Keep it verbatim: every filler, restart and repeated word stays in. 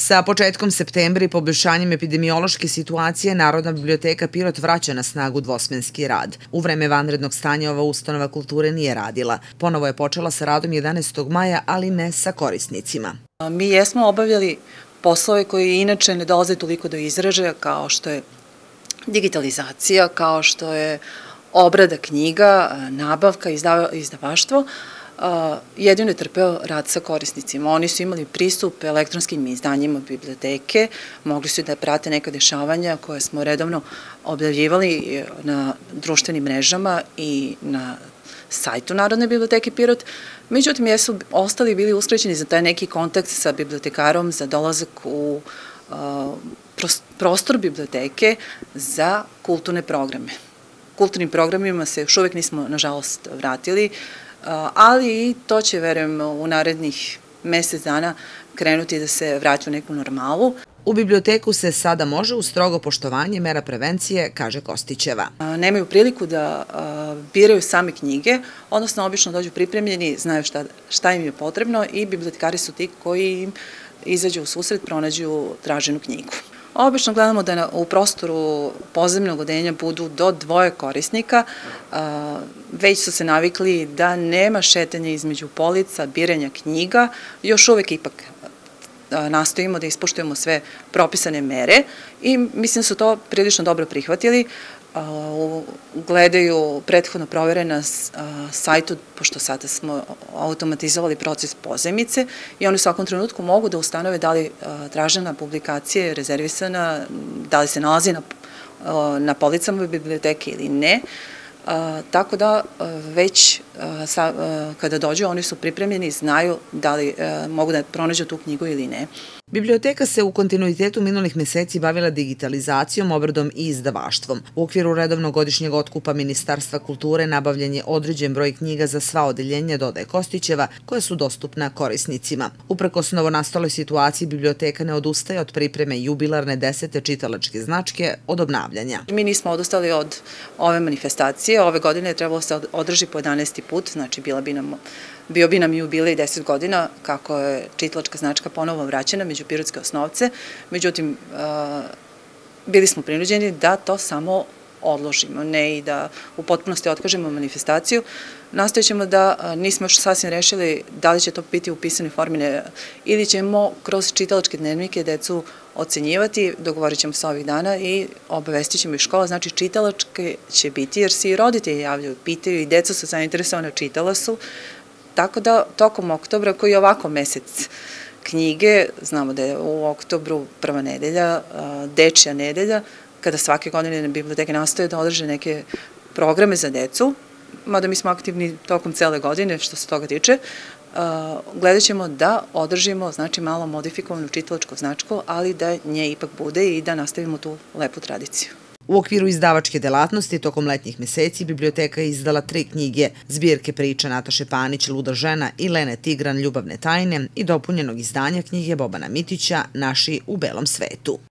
Sa početkom septembra i poboljšanjem epidemiološke situacije, Narodna biblioteka Pirot vraća na snagu dvosmenski rad. U vreme vanrednog stanja ova ustanova kulture nije radila. Ponovo je počela sa radom jedanaestog maja, ali ne sa korisnicima. Mi jesmo obavljali poslove koji inače ne dolaze toliko do izražaja, kao što je digitalizacija, kao što je obrada knjiga, nabavka, izdavaštvo. Jedino je trpeo rad sa korisnicima. Oni su imali pristup elektronskim izdanjima biblioteke, mogli su da prate neka dešavanja koje smo redovno objavljivali na društvenim mrežama i na sajtu Narodne biblioteke Pirot. Međutim, jesu ostali bili uskraćeni za taj neki kontakt sa bibliotekarom, za dolazak u prostor biblioteke za kulturne programe. Kulturnim programima se još uvek nismo, nažalost, vratili, ali i to će, verujem, u narednih mesec dana krenuti da se vraća u neku normalu. U biblioteku se sada može uz strogo poštovanje mera prevencije, kaže Kostićeva. Nemaju priliku da biraju same knjige, odnosno obično dođu pripremljeni, znaju šta im je potrebno i bibliotekari su ti koji im izađu u susret, pronađu traženu knjigu. Obično gledamo da u prostoru pozemnog odeljenja budu do dvoje korisnika, već su se navikli da nema šetanja između polica, biranja knjiga, još uvek ipak nastojimo da ispoštujemo sve propisane mere i mislim da su to prilično dobro prihvatili. Gledaju prethodno provere na sajtu, pošto sada smo automatizovali proces pozajmice i oni u svakom trenutku mogu da ustanove da li tražena publikacija je rezervisana, da li se nalazi na policama biblioteke ili ne. Tako da već kada dođu oni su pripremljeni, znaju da li mogu da pronađu tu knjigu ili ne. Biblioteka se u kontinuitetu minulih meseci bavila digitalizacijom, obradom i izdavaštvom. U okviru redovnog godišnjeg otkupa Ministarstva kulture nabavljen je određen broj knjiga za sva odeljenja, dodaje Kostićeva, koja su dostupna korisnicima. Uprkos novonastaloj situaciji, biblioteka ne odustaje od pripreme jubilarne desete čitalačke značke od obnavljanja. Mi nismo odustali od ove manifestacije. Ove godine je trebalo se održi po jedanaesti put, znači bila bi nam Bio bi nam jubilej deset godina kako je čitalačka značka ponovo vraćena među pirotske osnovce, međutim, bili smo prinuđeni da to samo odložimo, ne i da u potpunosti otkažemo manifestaciju. Nastojat ćemo da nismo još sasvim rešili da li će to biti u pisanoj formi ili ćemo kroz čitalačke dnevnike decu ocenjivati, dogovorit ćemo se ovih dana i obavestit ćemo i škola, znači čitalačke će biti jer se i roditelji javljaju, pitaju i deca su zainteresovana, čitala su. Tako da, tokom oktobra, koji je ovako mesec knjige, znamo da je u oktobru prva nedelja, dečja nedelja, kada svake godine biblioteke nastoje da održe neke programe za decu, mada mi smo aktivni tokom cele godine što se toga tiče, gledat ćemo da održimo, znači, malo modifikovanu čitalačku značku, ali da nje ipak bude i da nastavimo tu lepu tradiciju. U okviru izdavačke delatnosti tokom letnjih meseci biblioteka je izdala tri knjige, zbirke priča Nataše Panić, Luda žena i Lene Tigran, Ljubavne tajne i dopunjenog izdanja knjige Bobana Mitića Naši u belom svetu.